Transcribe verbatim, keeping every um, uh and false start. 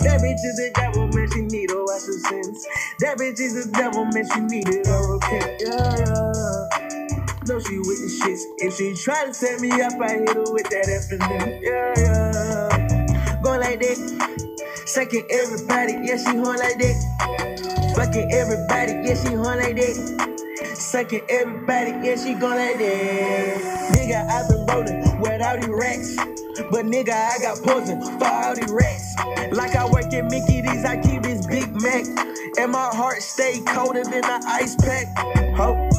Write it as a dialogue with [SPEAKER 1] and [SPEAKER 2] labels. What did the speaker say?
[SPEAKER 1] That bitch is the devil, man, she need a wash of sins. That bitch is the devil, man, she need it a repent. Yeah, yeah. No, she with the shits. If she try to set me up, I hit her with that F and M. Yeah, yeah. Going like that. Sucking everybody, yeah, she horn like that. Fucking everybody, yeah, she horn like that. Sucking everybody, yeah, she gon' like that. Nigga, I been rolling without these racks. But nigga, I got poison for all these rats. Like I work at Mickey D's, I keep this Big Mac. And my heart stay colder than an ice pack. Ho.